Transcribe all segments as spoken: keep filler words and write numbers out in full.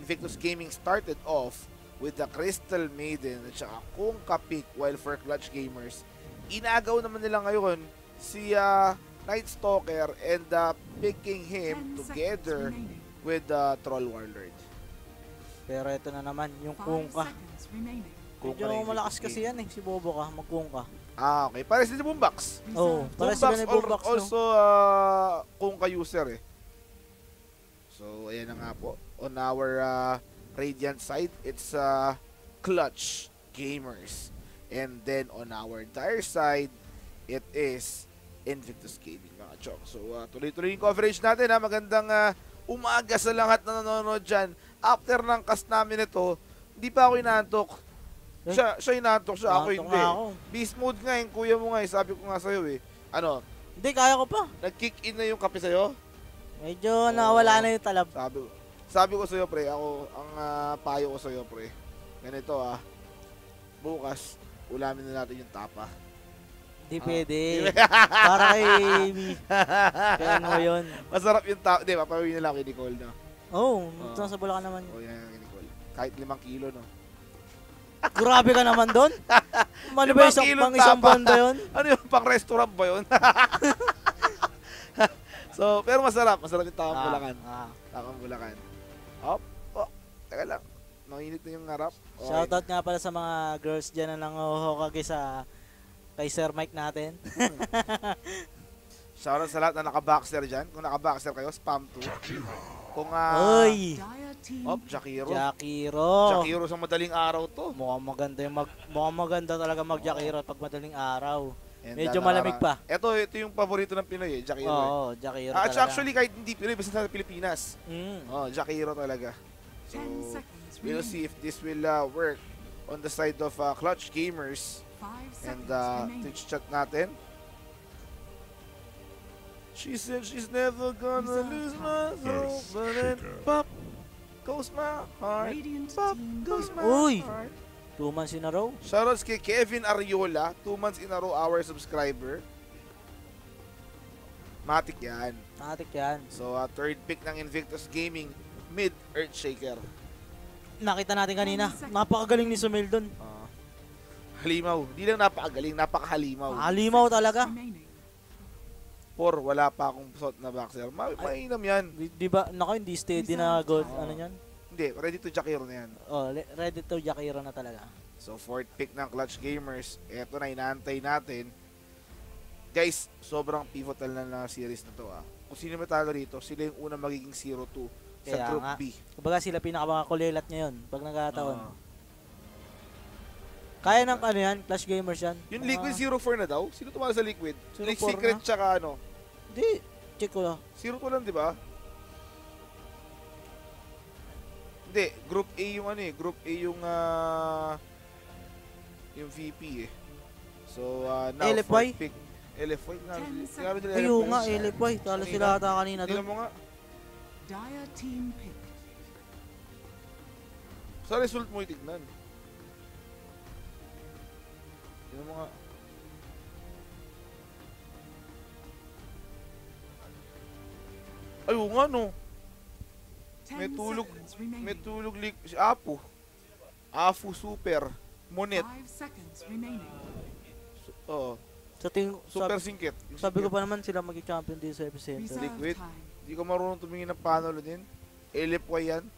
Invictus Gaming started off with the Crystal Maiden at saka Kunkka pick, while for Clutch Gamers, inagaw naman nila ngayon si uh, Night Stalker and uh, picking him together with the uh, Troll Warlord. Pero ito na naman, yung Kunkka. Medyo malakas kasi yan eh, si Bobo ka, mag-Kunkka. Ah, okay. Pares din si Boombox. Oo, oh, pares sila ni Boombox, no? Also, uh, Kunkka user eh. So, ayan na nga po. On our uh, Radiant side, it's uh, Clutch Gamers. And then on our Dire side, it is Invictus Gaming, mga chok. So, uh, tuloy-tuloy yung coverage natin, ha. Magandang uh, umaga sa lahat na nanonood dyan. After ng cast namin ito, hindi pa ako inaantok. Siya, siya inaantok siya, ako hindi. Ako. Beast mode nga yung kuya mo nga, eh. Sabi ko nga sa'yo eh. Ano? Hindi, kaya ko pa. Nag-kick in na yung kape sa'yo? Medyo oh, nawala na yung talab. Sabi, sabi ko sa'yo, pre, ako, ang uh, payo ko sa'yo, pre. Ganito ah, bukas, ulamin na natin yung tapa. Hindi ah. pwede. Para kay kay ano yun. Masarap yung tapa. Hindi, papawin nila kay Nicole, no? Oo, oh, uh, sa Bulacan naman. Oo, oh, yan kay Nicole. Kahit limang kilo, no? Grabe ka naman doon. Ano ba isang pang isang buwan ba yun? Ano yung pang restaurant ba yun? So, pero masarap. Masarap yung tapang ah, Bulacan. Ah. Tapang Bulacan. Hop. Oh, teka lang. Mainit na yung harap. Okay. Shoutout nga pala sa mga girls dyan na nanguhukage sa kay Sir Mike natin. Shoutout sa lahat na naka-boxer dyan. Kung naka-boxer kayo, spam two. Kung uh, Oy! Hop, Jakiro. Jakiro. Jakiro sa madaling araw to. Mukhang maganda yung mag mukhang maganda talaga mag-Jakiro pag madaling araw. And medyo malamig pa. Ito, ito yung paborito ng Pinoy eh, Jakiro. Oo, eh. Jakiro ah, talaga. Actually, kahit hindi Pinoy, basta sa Pilipinas. Mm. Oh, Jakiro talaga. So, we'll see if this will uh, work on the side of uh, Clutch Gamers. And uh, Twitch chat natin. She said she's never gonna lose my soul, but then pop goes my heart. Pop goes my Uy. heart. Two months in a row. Shoutouts kay Kevin Ariola, two months in a row our subscriber. Matik yan. Matik yan. So, uh, third pick ng Invictus Gaming, mid Earthshaker. Nakita natin kanina, napakagaling ni Sumil dun. Uh, halimaw. Hindi lang napakagaling, napakahalimaw. Halimaw talaga. Por, wala pa akong suot na boxer. Ma mainam yan. Di, di ba, nako, hindi steady na gold, uh, ano yan? Hindi, ready to Jakiro na yan. Oh, ready to Jakiro na talaga. So, fourth pick ng Clutch Gamers. Eto na, inaantay natin. Guys, sobrang pivotal na na series na to ah. Kung sino matalo rito, sila yung unang magiging zero two sa Kaya Group nga. B. Kumbaga sila pinakamakulilat ngayon pag nagkataon. Uh. Kaya ng ano yan, Clash Gamers yan. Yung Liquid zero four na daw? Sino tumalo sa Liquid? Like four Secret na? tsaka ano? Hindi, check ko lang. zero two lang, di ba? Hindi, Group A yung ano eh. Group A yung uh, yung V P eh. So, uh, now L F Y? fourth pick. L F Y nga. Ayun nga, L F Y. Talo sila ata kanina doon. Tingnan mo nga. Sa result mo itignan. Tingnan mo nga. Ayun nga no. May tulog, may tulog lik si Apu. Afu Super Monet. So, oh. Sa ting Super sabi, singkit. Sabi ko pa naman sila mag-champion din sa epicenter. Liquid. Hindi ko marunong tumingin ng panalo din. L F Y yan.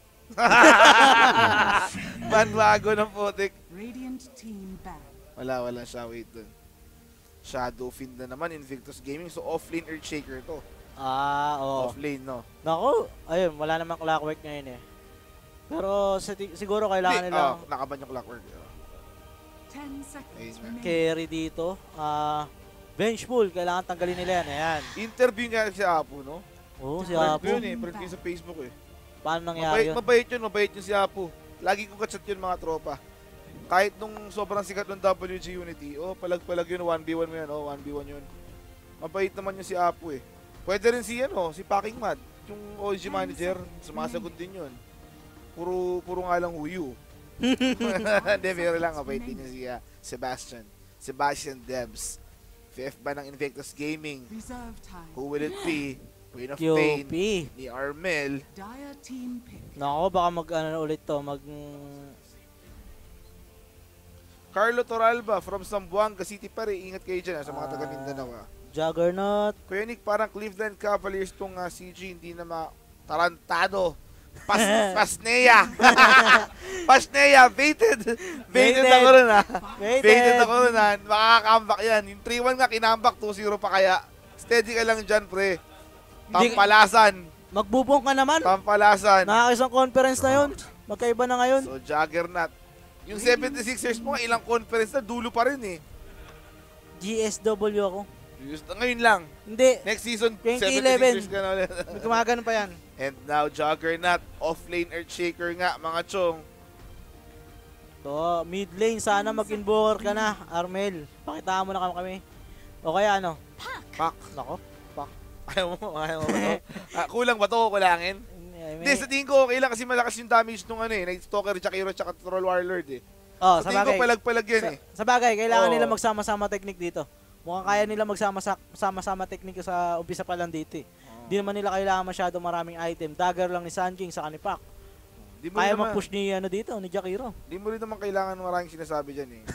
Bandwago ng putik. Wala, wala siya. Wait dun. Shadow Fiend na naman. Invictus Gaming. So offlane Earthshaker to. Ah, oo. Offlane, no? Naku, ayun, wala namang clockwork ngayon eh. Pero siguro kailangan nila oh, nakaban yung clockwork. ten seconds carry dito. Ah, uh, bench pull, kailangan tanggalin nila yan. Ayan. Interview nga si Apu, no? Oo, si Friend Apu. ko yun eh, friend ko sa Facebook eh. Paano nangyari mabait, yun? Mabait yun, mabait yun si Apu. Lagi ko kachat yun mga tropa. Kahit nung sobrang sikat ng W G Unity, oh, palag-palag yun, one v one mo yan, oh, one v one yun. Mabait naman yun si Apu eh. Pwede rin si, ano, si Packing Mad, yung O G manager, sumasagot din yun. Puro, puro nga lang huyu. Hindi, pero lang, mabait din yun si uh, Sebastian. Sebastian Debs. Fifth ba ng Invictus Gaming? Who will it be? Queen of Q Pain P. ni Armel. Dire team pick. Nako, baka mag ano ulit to, mag Carlo Toralba from Zamboanga City pa rin. Ingat kayo dyan ha, sa mga Ah. taga Mindanao. Ha. Juggernaut. Kuya Nick, parang Cleveland Cavaliers tong uh, C G, hindi na ma... Tarantado. Pas Pasneya. Pasneya, baited. Baited Baited. ako rin ha. Baited. Baited ako rin ha. Makaka-comeback yan. Yung three one nga, kinambak two zero pa kaya. Steady ka lang dyan, pre. Hindi- Tampalasan. Magbubong ka naman. Tampalasan. Nakakisang conference na yun. Magkaiba na ngayon. So, Juggernaut. Yung seventy-sixers mo, ilang conference na, dulo pa rin eh. G S W ako. Just, ngayon lang. Hindi. Next season, twenty eleven. seventy-sixers ka na ulit. May gumagano pa yan. And now, Juggernaut, off-lane Earthshaker nga, mga chong. To, mid lane, sana mag-invoker ka na, Armel. Pakitaan mo na kami. O kaya ano? Pak. Nako. Ayaw mo, ayaw mo ba to? Ah, kulang ba to? Kulangin? May- Hindi, sa tingin ko okay lang kasi malakas yung damage nung ano eh, Night Stalker, Jakiro, tsaka Troll Warlord eh. Oh, Sa sa tingin ko bagay. palag-palag yan Sa, eh. sa bagay, kailangan Oo. nila magsama-sama technique dito. Mukhang kaya nila magsama-sama technique sa umpisa pa lang dito eh. Di naman nila kailangan masyado maraming item. Dagger lang ni Sanjing sa kanipak. Di mo rin Kaya naman, mag-push ni ano dito, ni Jakiro. di mo rin naman kailangan maraming sinasabi dyan eh.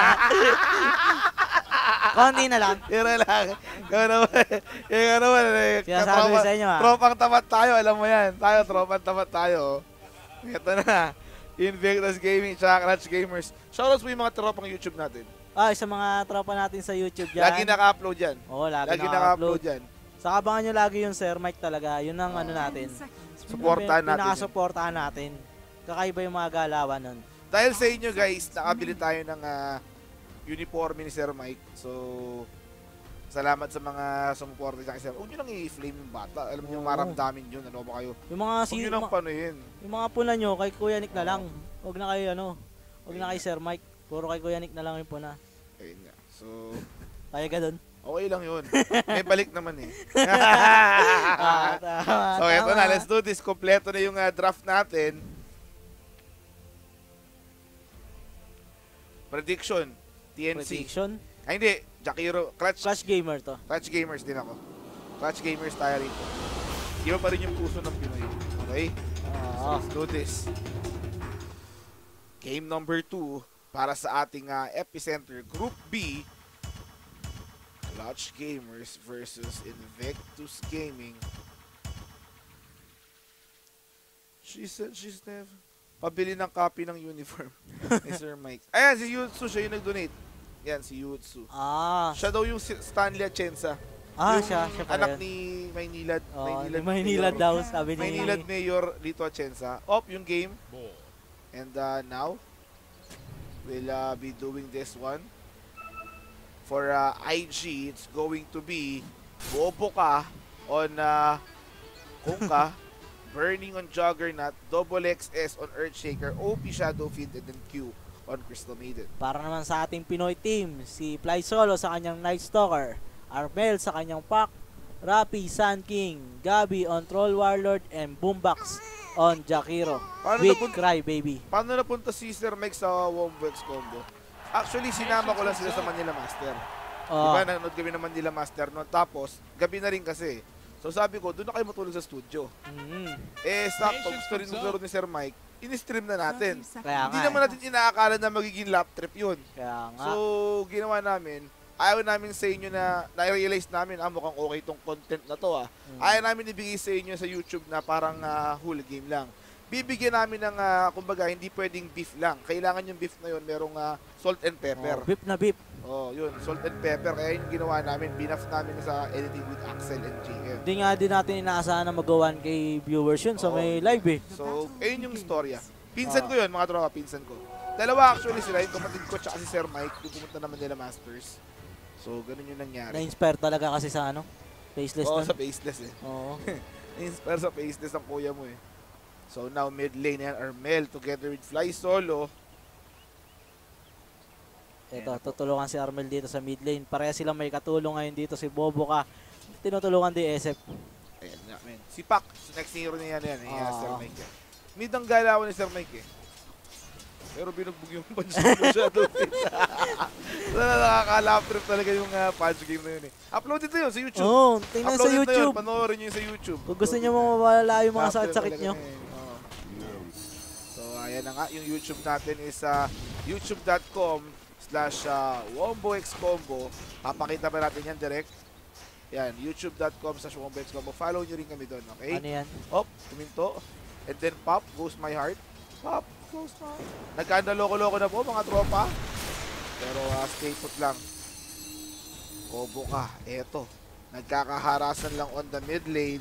Konti na lang. Yun na lang. Yun naman. Yun naman. eh, Sinasabi katropa- sa inyo, ah. Tropang tapat tayo, alam mo yan. Tayo, tropang tapat tayo. Ito na. Invictus Gaming, tsaka Clutch Gamers. Shoutouts mo yung mga tropang YouTube natin. Ah, sa mga tropa natin sa YouTube dyan. Lagi naka-upload yan. Oo, lagi, Lagi naka-upload. naka-upload yan. Saka abangan nyo lagi yung Sir Mike talaga. Yun ang ano natin. ten seconds Supportahan natin. Pinaka-supportahan natin. Kakaiba yung mga galawan nun. Dahil sa inyo guys, nakabili tayo ng ah, uniforme ni Sir Mike. So, salamat sa mga sumuporta sa Sir. Huwag nyo nang i-flame yung bata. Alam nyo, Oo. maramdamin yun. Ano ba kayo? Yung mga Huwag si nyo nang ma- panuhin. yung mga puna nyo kay Kuya Nick na lang. Huwag na kayo ano. Huwag na kay Sir Mike. Puro kay Kuya Nick na lang yung puna. Ayun nga. So, Kaya ka dun. okay lang yun. May balik naman eh. Ah, tama, So, eto tama. na. Let's do this. Kompleto na yung ah, draft natin. Prediction. T N C. Prediction. Ay, hindi. Jakiro. Clutch. Clash Gamer to. Clutch Gamers din ako. Clutch Gamers tayo rito. Iba pa rin yung puso ng Pinoy. Okay? So, Oo. let's do this. Game number two para sa ating uh, Epicenter Group B. Clutch Gamers versus Invictus Gaming. She said she's never... Pabili ng copy ng uniform ni Sir Mike. Ayan, si Yutsu, siya yung nag-donate. Yan, si Yutsu. Ah. Siya daw yung si Stanley Atienza. Ah, Yung siya. Siya pala anak yun. ni Maynilad. Oo, Maynilad, Maynilad Mayor. daw, sabi ni... Maynilad Mayor Lito Atienza. Op yung game. And uh, now, we'll uh, be doing this one. For uh, I G, it's going to be Bobo ka on uh, Kongka, Burning on Juggernaut, Double X S on Earthshaker, O P Shadowfield, and then Q on Crystal Maiden. Para naman sa ating Pinoy team, si Fly Solo sa kanyang Night Stalker, Armel sa kanyang Pac, Rapi, Sun King, Gabi on Troll Warlord, and Boombox on Jakiro Paano with napun- Cry Baby. Paano napunta si Sir Mike sa Wombox combo? Actually, sinama ko lang sila sa Manila Master. Oh, Diba, nanonood kami ng Manila Master noon. Tapos, gabi na rin kasi. So sabi ko, doon na kayo matulog sa studio. mm, Eh, sakto, gusto rin maglaro ni Sir Mike. In-stream na natin. Kaya Hindi nga. naman natin inaakala na magiging lap trip yun. Kaya nga. So, ginawa namin, ayaw namin sa inyo na, na-realize namin, ah, mukhang okay tong content na to, ah. Mm. Ayaw namin ibigay sa inyo sa YouTube na parang uh, whole game lang. Bibigyan namin ng, uh, kumbaga, hindi pwedeng beef lang. Kailangan yung beef na yun, merong uh, salt and pepper. Oh, beep na beep. Oh, yun, salt and pepper. Kaya yung ginawa namin, binaf namin sa editing with Axel and J M. Hindi nga din natin inaasahan na mag-one K viewers yun sa Oo. may live eh. So, ayun yung storya. Pinsan Ah. ko yun, mga tropa, pinsan ko. Dalawa actually sila, yung kapatid ko tsaka si Sir Mike, yung pumunta naman nila Masters. So, ganun yung nangyari. Na-inspire talaga kasi sa ano, faceless Oo, nun. sa faceless eh. Oo. Na-inspire sa faceless ang kuya mo eh. So, now mid lane yan, Armel together with Fly Solo. Ito, tutulungan si Armel dito sa mid lane. Pareha silang may katulong ngayon dito si Bobo ka. Tinutulungan din S F. Ayan nga, men. Si Pac, next hero niya yan, yan, eh, Ah. Sir Mike. Yan. Mid ang galawan ni Sir Mike eh. Pero binugbog yung punch mo siya doon. Sana nakaka-lap trip talaga yung uh, punch game na yun eh. Upload ito yun sa YouTube. Oo, tingnan sa Upload ito yun, YouTube. panoorin nyo yun sa YouTube. Kung gusto nyo mawala yung mga Lap trip sakit-sakit talaga nyo. na yun. Oo. So ayan na nga, yung YouTube natin is uh, youtube dot com slash womboxcombo. Papakita pa natin yan direct. Yan, youtube dot com slash womboxcombo. Follow nyo rin kami doon, okay? Ano yan? Hop, tuminto. And then pop, goes my heart. Pop, goes my heart. Nagkanda loko-loko na po mga tropa. Pero uh, stay put lang. Kobo ka. Eto. Nagkakaharasan lang on the mid lane.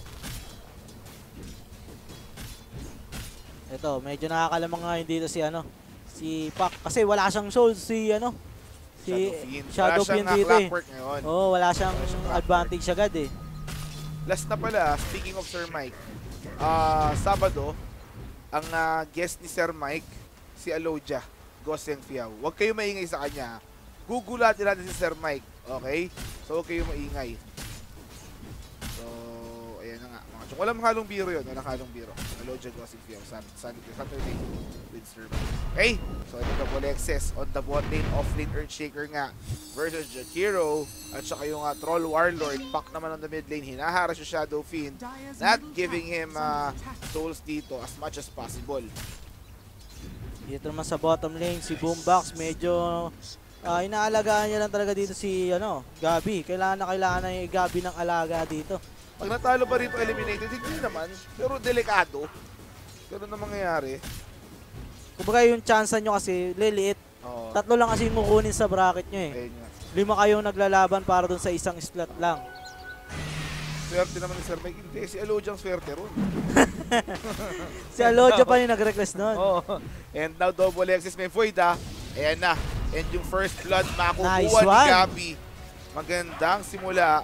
Ito, medyo nakakalamang ngayon dito si ano, si Pac. Kasi wala siyang soul si ano, si Shadow Fiend dito eh. Ngayon. Oo, wala siyang Wala siyang advantage agad eh. Last na pala, speaking of Sir Mike, ah Sabado, ang ah, guest ni Sir Mike, si Alodia, Goseng Fiao. Huwag kayo maingay sa kanya. Gugulatin natin si Sir Mike, okay? So huwag kayo maingay. So, ayan na nga. Mga chok. Walang halong biro yun. Walang halong biro. Alodia, Goseng Fiao. Saturday with Sir Mike. Okay? So, ito na Alexis on the bot lane, off lane Earthshaker nga versus Jakiro at saka yung uh, Troll Warlord. Pack naman on the mid lane. Hinaharas yung Shadow Fiend. Not giving him uh, souls dito as much as possible. Dito naman sa bottom lane, si Boombox medyo uh, inaalagaan niya lang talaga dito si ano, Gabi. Kailangan na kailangan na yung Gabi ng alaga dito. Pag natalo pa rito eliminated, hindi naman. Pero delikado. Ganun na mangyayari. Kumbaga yung chance nyo kasi liliit. Oo. Tatlo lang kasi yung kukunin sa bracket nyo eh. Ayun nga. Lima kayong naglalaban para dun sa isang slot lang. Swerte naman ni Sir Mike. Hindi, si Alodia ang swerte ron. Si Alodia pa yung nag-request nun. Oo. And now double Alexis may void ah. Ayan na. And yung first blood makukuha Nice ni one. Gabi. Magandang simula.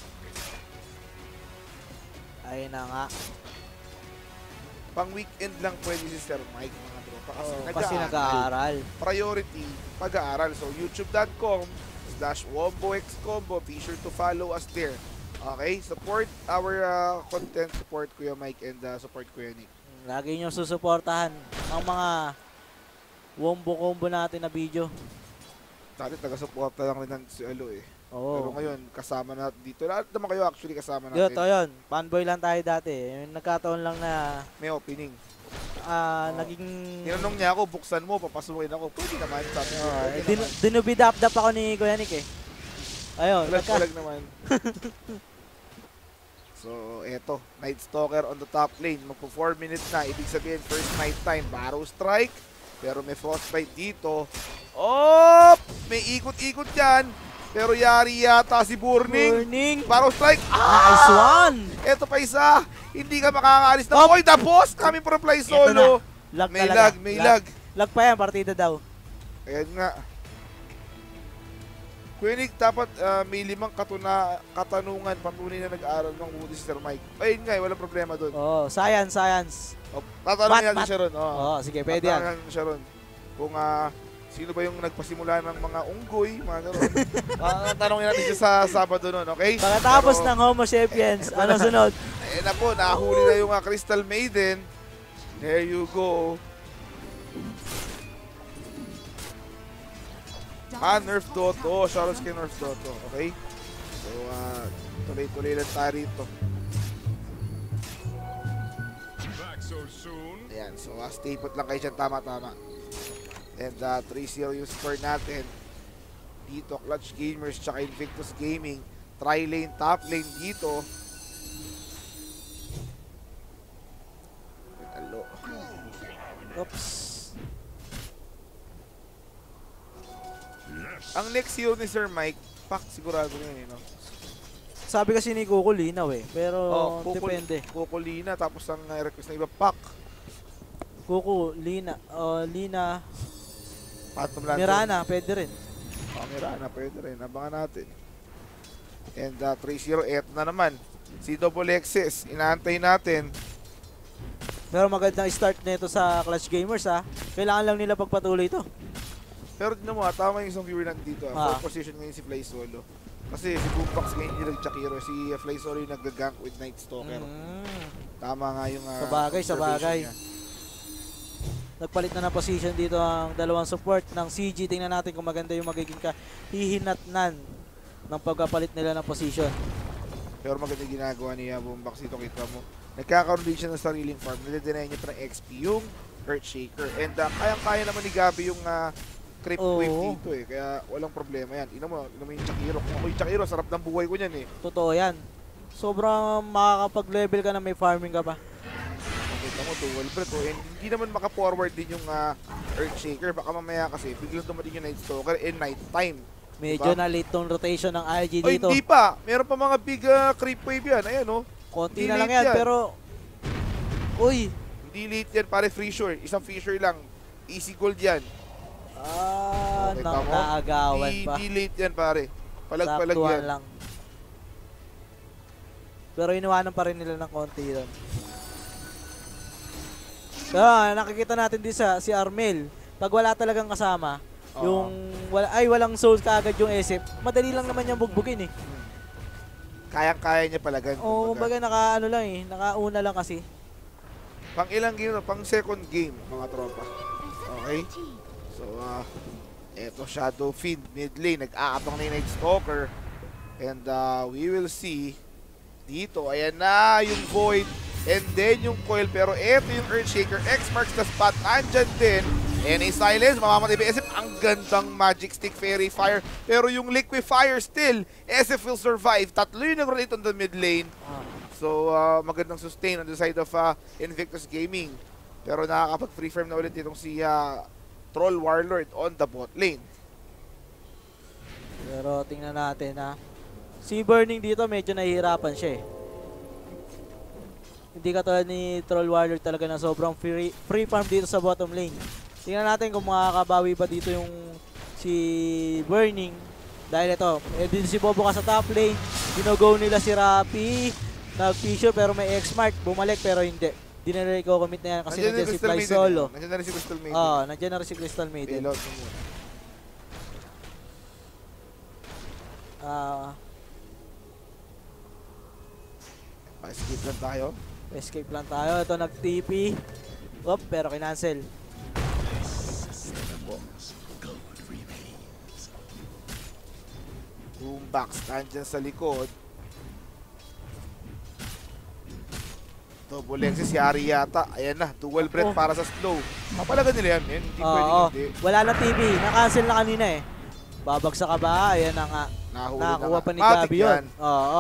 Ayun na nga. Pang weekend lang pwede si Sir Mike mga tropa. Kasi Oo, nag-aaral. kasi nag-aaral. Priority, pag-aaral. So youtube dot com slash womboxcombo. Be sure to follow us there. Okay? Support our uh, content. Support Kuya Mike and uh, support Kuya Nick. Lagi nyo susuportahan ang mga wombo combo natin na video. Dati taga-suporta lang rin ng si Alo eh. Pero Oo. ngayon, kasama natin dito. Lahat naman kayo actually kasama Yun, natin. to yun. Fanboy lang tayo dati. Yung nagkataon lang na May opening. ah, Oo. naging... Tinanong niya ako, buksan mo, papasukin ako. Pwede naman, sabi ko. Oh, Pwede din naman. dinubidap-dap ako ni Kuya Nick eh. Ayun, nagka, Walag-walag naman. So, eto. Night Stalker on the top lane. Magpo four minutes na. Ibig sabihin, first night time. Barrow Strike. Pero may Frostbite dito. Oh! May ikot-ikot yan. Pero yari yata si Burning. Burning. Barrow Strike. Nice Ah! one. Eto pa isa. Hindi ka makakaalis na. Oh! Oy, the boss coming from Fly Ito Solo. na. Lag May talaga. lag, may lag. Lag pa yan, partida daw. Ayan nga. Kuya Nick, dapat ah, may limang katuna, katanungan patunay na nag-aaral ng buti si Sir Mike. Ayun nga, eh, walang problema doon. Oh, science, science. Oh, tatanungin Bat, natin bat. siya ron. Oh. Oh, sige, pwede yan. Tatanungin natin siya ron. Kung ah, sino ba yung nagpasimula ng mga unggoy, mga gano'n. Ah, tanungin natin siya sa Sabado nun, okay? Pagkatapos Pero, ng Homo sapiens, ano sunod? ayun na po, nahuli na yung ah, Crystal Maiden. There you go. Ah, Nerf Dotto. Shoutouts kay Nerf Dotto. Okay? So, ah, tuloy-tuloy lang tayo rito. Back so soon. Ayan. So, uh, stay put lang kayo dyan. Tama-tama. And uh, three zero yung score natin. Dito, Clutch Gamers tsaka Invictus Gaming. Tri-lane, top lane dito. Alo. Oops. Ang next hero ni Sir Mike, pak sigurado yun eh, no? Sabi kasi ni Kuko linaw eh, pero Oh, Kuko- depende. Kuko Lina, tapos ang uh, request na iba, pak. Kuko, Lina, oh, Lina, Phantom Lancer. Mirana, pwede rin. Oh, Mirana, pwede rin. Abangan natin. And uh, three zero, eto na naman. Si Double X's, inaantay natin. Pero magandang start nito sa Clutch Gamers ha. Kailangan lang nila pagpatuloy ito. Pero din mo, ah, tama yung isang viewer nandito. Ah. Ah. Fourth position ngayon si Fly Solo. Kasi si Boombox ngayon yung nag-Jakiro. Si uh, Fly Solo yung nag-gank with Night Stalker. Mm. Tama nga yung uh, Sa bagay, sa observation bagay. niya. Nagpalit na ng position dito ang dalawang support ng C G. Tingnan natin kung maganda yung magiging kahihinatnan ng pagpapalit nila ng position. Pero maganda yung ginagawa niya, Boombox dito, kita mo. Nagkakaroon din siya ng sariling farm. Nilideny niya pa ng X P yung Earthshaker. And uh, kayang-kaya naman ni Gabi yung uh, creep Oo. wave dito eh. Kaya walang problema yan. Ina mo, ina mo yung Chakiro. Kung ako yung Chakiro, sarap ng buhay ko niyan eh. Totoo yan. Sobrang makakapag-level ka na may farming ka pa. Makita mo, dual breath oh. And hindi naman maka-forward din yung uh, Earthshaker. Baka mamaya kasi biglang dumating yung Night Stalker and night time. Medyo Diba? na late tong rotation ng I G Ay, dito. hindi pa. Meron pa mga big uh, creep wave yan. Ayan oh. Konti Hindi na lang late yan, yan. pero... Uy! Hindi late yan, pare. Fisher. Isang Fisher lang. Easy gold yan. Ah, Okay, nang tama. naagawan Di, pa. di late yan, pare. Palag-palag Saktuhan yan. lang. Pero iniwanan pa rin nila ng konti doon. Ah, nakikita natin din sa si Armel. Pag wala talagang kasama, Oo. yung wala, ay walang souls kaagad yung S F, madali lang naman yung bugbugin eh. Kayang-kaya niya palagan. Oo, kumbaga. baga naka ano lang eh, nakauna lang kasi. Pang ilang game na? Pang second game, mga tropa. Okay? So, ah, eto Shadow Fiend, mid lane, nag-aabang na yung Night Stalker. And uh, we will see dito, ayan na yung Void. And then yung Coil, pero eto yung Earthshaker. X marks the spot, andyan din. And a silence, mamamatay ba S F? Ang gandang Magic Stick Fairy Fire. Pero yung Liquefier still, S F will survive. Tatlo yung nag-rotate on the mid lane. So, uh, magandang sustain on the side of uh, Invictus Gaming. Pero nakakapag-free farm na ulit itong si uh, Troll Warlord on the bot lane. Pero tingnan natin ha. Si Burning dito medyo nahihirapan siya eh. Hindi katulad ni Troll Warlord talaga na sobrang free, free farm dito sa bottom lane. Tingnan natin kung makakabawi ba dito yung si Burning. Dahil ito, eh, dito si Bobo ka sa top lane. Gino-go nila si Rappi. Nag-fisher pero may X-Mark. Bumalik pero hindi. Di na nila i-commit na yan kasi Nandiyan nandiyan si Crystal Fly Maiden, Solo. eh. Nandiyan na rin si Crystal Maiden. Oo, nandiyan na rin si Crystal Maiden. Bailout mo muna. Ah, Pa-skip lang tayo. escape lang tayo. Ito nag-T P. Oop, pero kinancel. Boombox, nandyan sa likod. Double Lexus, si Ari yata. Ayan na, dual breath Oh. para sa slow. Kapalagan nila yan. Yan, hindi pwedeng Oo, hindi. wala na T V. Na-cancel na kanina eh. Babagsak ka ba? Ayan na nga. Nahuli Nakakuha na pa ni Matic Gabi yun. Oo.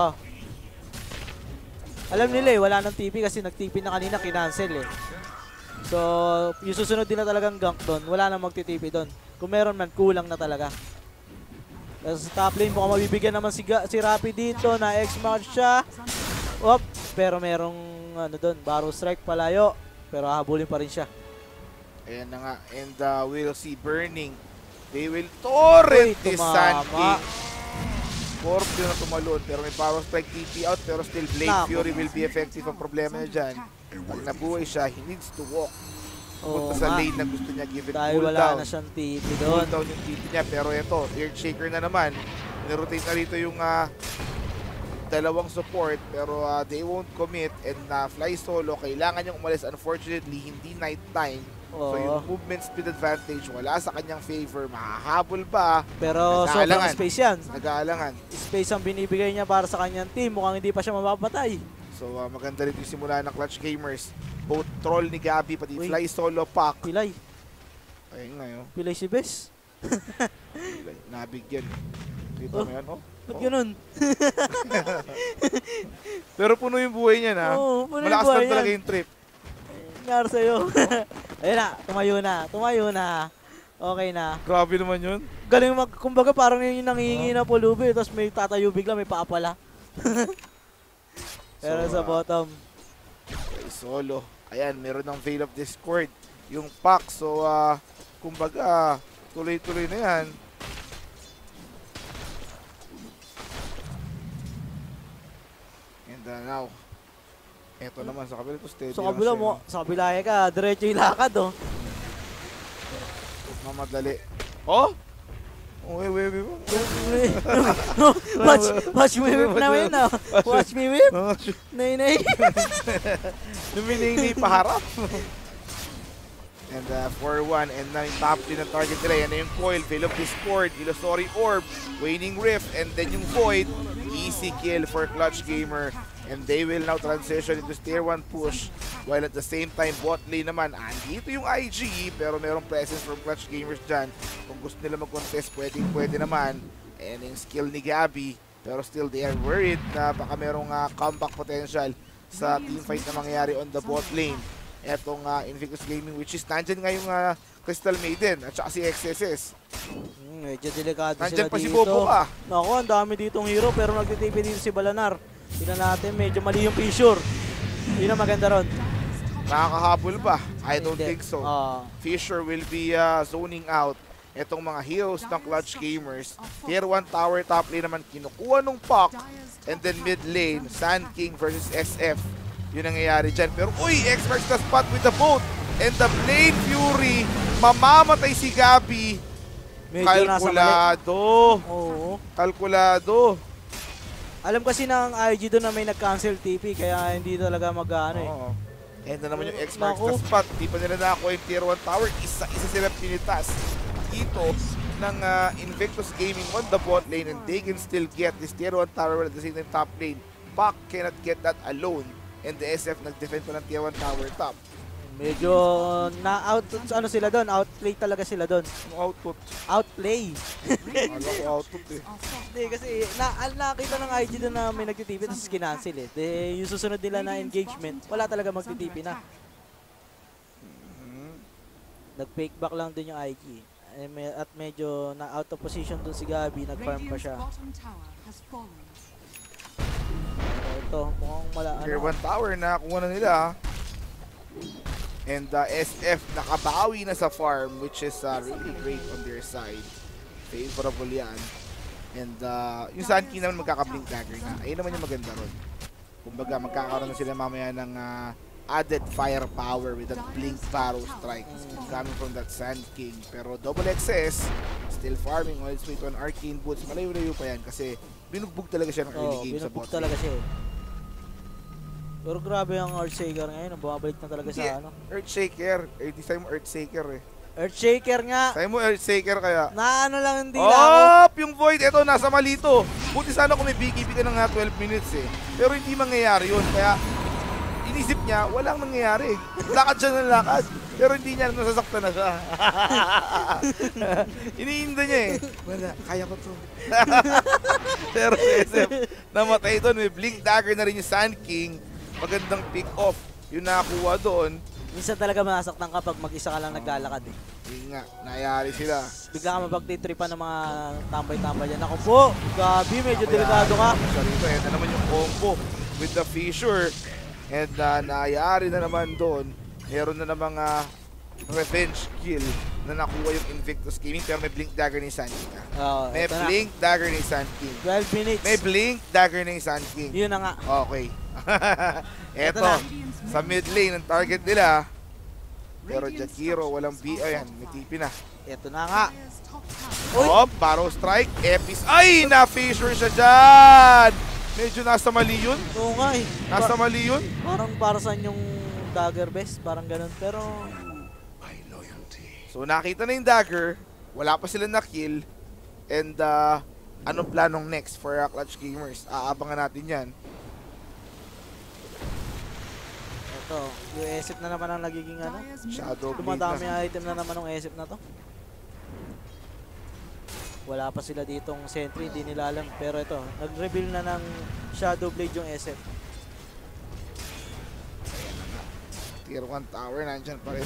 Alam nila eh, wala ng T V kasi nag-T V na kanina, kinancel eh. So, yung susunod din na talagang gank doon, wala nang magti-T V doon. Kung meron man, kulang na talaga. Tapos sa top lane, mukhang mabibigyan naman si, Ga si Rappi dito na X-Mark siya. Op, pero merong ano doon, Barrow Strike palayo. Pero hahabulin pa rin siya. Ayan na nga. And uh, we'll see Burning. They will torrent Uy, this tumama. Sand King. Scorpio na tumalon. Pero may power strike T P out. Pero still Blade Nako. Fury will be effective. Ang problema niya dyan, pag nabuhay siya, he needs to walk. Oo Punta sa nga. lane na gusto niya give it Dahil cool wala down. na siyang T V Cool doon. down yung T P niya. Pero ito, Earthshaker na naman. Nirotate na rito yung ah, dalawang support. Pero ah, they won't commit. And na Fly Solo, kailangan niyang umalis. Unfortunately, hindi night time. So yung Oo. movement speed advantage wala sa kanyang favor. Makahabol ba? Pero sobrang Nag-aalangan. space yan. Nag-aalangan. Space ang binibigay niya para sa kanyang team. Mukhang hindi pa siya mapapatay. So uh, maganda rin yung simula ng Clutch Gamers. Both troll ni Gabi, pati Uy. Fly Solo Pack. Pilay. Ayun nga yun. Pilay si Bes. Nabigyan. Dito Oh. mo yan, oh. Ba't Oh. ganun? Pero puno yung buhay niya na. Oo, puno yung Malakas buhay lang talaga yan. yung trip. Nangyari sa'yo. Ayun na, tumayo na. Tumayo na. Okay na. Grabe naman yun. Galing mag, kumbaga parang yun yung nangingi na pulubi. Tapos may tatayo bigla, may paa pala. Pero So, sa ah, bottom. Fly Solo. Ayan, meron ng Veil of Discord. Yung pack. So, uh, kumbaga, tuloy-tuloy na yan. And uh, now, eto naman sa kabila to steady Sa lang kabila siya, mo, no? sa kabila ka, diretso yung lakad oh. Mamadali. Oh! Oh, wait, wait, wait. watch, watch me whip na yun ah. Watch me whip. Nay, nay. Luminay paharap. And uh, four one, and na yung top din ng target nila. Yan na yung Coil, Veil of Discord, Illusory Orb, Waning Rift, and then yung Void. Easy kill for Clutch Gamer. And they will now transition into tier one push. While at the same time, bot lane naman, andito yung I G, pero merong presence from Clutch Gamers dyan. Kung gusto nila mag-contest, pwedeng pwede naman. And yung skill ni Gabby, pero still they are worried na baka merong uh, comeback potential sa teamfight na mangyayari on the bot lane. Etong uh, Invictus Gaming, which is nandyan nga yung uh, Crystal Maiden at saka si X S S. Hmm, medyo delikado Nandyan sila pa si dito. Bobo ka. Naku, ang dami ditong hero pero nagtitipi dito si Balanar. Tingnan natin, medyo mali yung fissure. Yun ang maganda ron. Nakakahabol ba? I don't Hindi. think so. Ah. Fisher will be uh, zoning out. Etong mga heroes ng Clutch Gamers. Tier one tower top lane naman kinukuha nung Puck. And then mid lane, Sand King versus S F. Yun ang nangyayari dyan. Pero uy, X-Marks the spot with the boat. And the Blade Fury, mamamatay si Gabby. Medyo nasa mali. Kalkulado. Oo. Kalkulado. Alam kasi ng I G doon na may nag-cancel T P kaya hindi talaga mag-ano eh. Oo. And na naman yung X-Marks Naku. the spot. Di pa nila nakakuha yung tier one tower. Isa-isa sila pinitas dito ng uh, Invictus Gaming on the bot lane, and they can still get this tier one tower at the same time top lane. Puck cannot get that alone. And the S F nag-defend pa ng tier one tower top. Medyo na-out, ano sila doon, outplay talaga sila doon. Ang output. Outplay. Alam ko output eh. Hindi kasi na, al- nakita ng I G doon na may nagtitipi tapos kinancel eh. De, yung susunod nila na engagement, wala talaga magtitipi na. Nag-fake back lang din yung I G. Eh, me- At medyo na out of position doon si Gabby, nag-farm pa siya. bottom tower has fallen. So, ito, mukhang mala, Tier ano, one tower na kuha na nila. And uh, S F nakabawi na sa farm, which is uh, really great on their side. Favorable yan. And uh, yung Sand King naman magkaka-blink dagger na. Ayun naman yung maganda ron. Kumbaga magkakaroon na sila mamaya ng uh, added firepower with that blink barrow strike coming from that Sand King. Pero double X S still farming on its way to an Arcane Boots. Malayo-layo pa yan kasi binugbog talaga siya ng early oh, game sa binugbog bot. talaga siya eh. Pero grabe ang Earthshaker ngayon, bumabalik na talaga Hindi, sa ano. Earthshaker. Eh, di sa'yo mo Earthshaker eh. Earthshaker nga! Sa'yo mo Earthshaker kaya. Na ano lang hindi na ako. Op! Yung Void, eto, nasa malito. Buti sana kung may B K B ka ng nga twelve minutes eh. Pero hindi mangyayari yun. Kaya, inisip niya, walang nangyayari. Lakad siya ng lakad. Pero hindi niya, nasasaktan na siya. Iniinda niya eh. Wala, kaya ko to. Pero si S F, namatay doon. May blink dagger na rin yung Sand King. Magandang pick off. Yung nakakuha doon. Minsan talaga masaktan ka pag mag-isa ka lang naglalakad eh. Yun nga, nangyayari sila. Bigla ka mapagtitripan ng mga tambay-tambay dyan. Ako po, Gabi, medyo delikado ka. Siya rito, yan na naman yung combo with the Fissure. And uh, nangyayari na naman doon. Meron na namang uh, revenge kill na nakuha yung Invictus Gaming, pero may blink dagger ni Sand King. ah. Oh, May eto na. blink dagger ni Sand King. twelve minutes. May blink dagger ni Sand King. Yun na nga. Okay. Eto, Eto na. sa mid lane ang target nila. Pero Jakiro, walang B. Ayan, may T P na. Eto na nga. Dire's top tower Uy! Oh, Barrow Strike. Epis. Ay, na-Fissure siya dyan! Medyo nasa mali yun. Oo nga eh. Nasa Pa- mali yun. parang para saan yung dagger best, parang ganun. Pero, So nakita na yung dagger, wala pa sila na-kill, and uh, anong planong next for uh, Clutch Gamers? Aabangan natin yan. eto, yung S F na naman ang nagiging ano. Dire's Shadow middle Blade Dumadami na. ang item na naman ng S F na to. Wala pa sila ditong sentry, hindi nila alam. Pero ito, nag-reveal na ng Shadow Blade yung S F. Tier one tower, nandyan pa rin.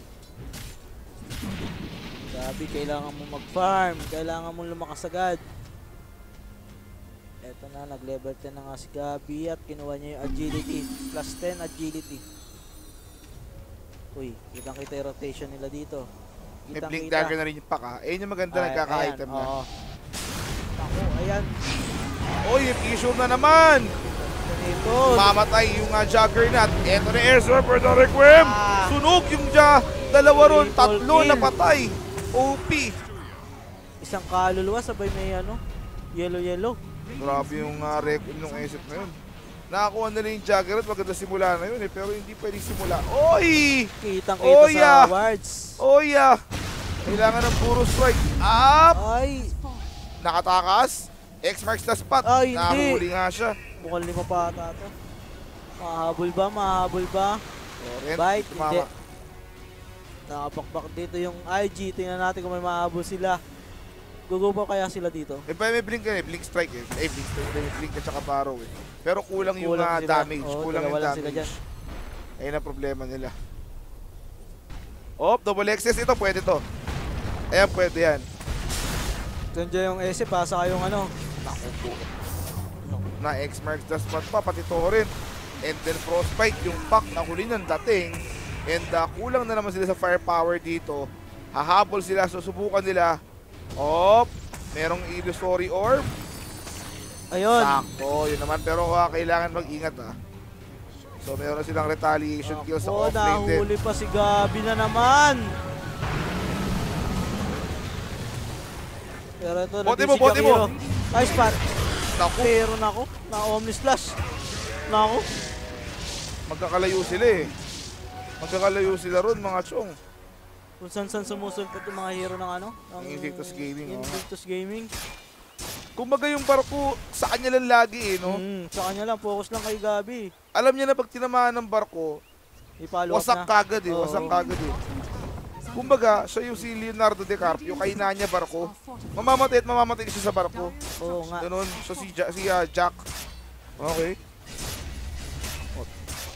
Gabi, kailangan mo mag-farm. Kailangan mo lumakas agad. Eto na, nag-level ten na nga si Gabi at kinuha niya yung agility. Plus ten agility. Uy, kitang-kita yung rotation nila dito. May Kitang blink kita. dagger na rin yung paka. Ayun yung maganda, Ay, nagkaka-item ayan, na. oo. Ako, ayan. Oy, yung issue na naman! Ito. Mamatay yung uh, Juggernaut. Eto na air sword for the Requiem! Ah. Sunog yung ja, dalawa ron, Triple tatlo kill. na patay. O P. Isang kaluluwa sabay may ano, yellow-yellow. Grabe yung uh, record ng S F na yun. Nakakuha nila yung Juggernaut, maganda simula na yun eh, pero hindi pwedeng simula. Oy! Kitang-kita Oh, sa yeah. wards. Oy ah! Kailangan ng puro strike. Up! Ay, Nakatakas. X marks the spot. Ay, hindi. Nahuli nga siya. mukhang lima pa ata to. Mahabol ba? Mahabol ba? Torrent, Bite, tumama. hindi. Nakapakpak dito yung I G. Tingnan natin kung may mahabol sila. Gugo pa kaya sila dito? Eh, pa may blink ka eh. Blink strike eh. Eh, blink strike. May blink at saka barrow eh. Pero kulang, yung Kulang ah, sila. damage. Oo, kulang yung dalawa lang sila damage. dyan. Ayun ang problema nila. Oh, double X S ito. Pwede to. Ayan, pwede yan. Nandiyan yung S, pasa kayong ano. Naku po. Na X marks the spot pa. Pati Torrent. And then Frostbite. Yung pack na huli ng dating. And uh, kulang na naman sila sa firepower dito. Hahabol sila. Susubukan nila. Op. Merong illusory orb. Ayun. Sakto. Yun naman. Pero uh, kailangan mag-ingat ah. So meron silang retaliation kill sa Ako, offlane din. nahuli pa si Gabi na naman. Pero ito, Bote nandun mo, si bote mo. Jakiro. Nice spot. Naku. Pero nako, na-omni slash. Nako. Magkakalayo sila eh. Magkakalayo sila ron mga chong. Kung saan-saan sumusulpot yung mga hero ng ano? Ng Invictus Gaming, oh. Invictus Gaming. Kumbaga yung barko sa kanya lang lagi eh, no? Mm, sa kanya lang, focus lang kay Gabi. Alam niya na pag tinamaan ng barko, I-follow up wasak na. kagad eh, Oo. wasak kagad eh. Kumbaga, siya yung si Leonardo DiCaprio, kaina niya barko. Mamamatay at mamamatay siya sa barko. Oo nga. Ganun, so si, ja si uh, Jack. Okay. Oh.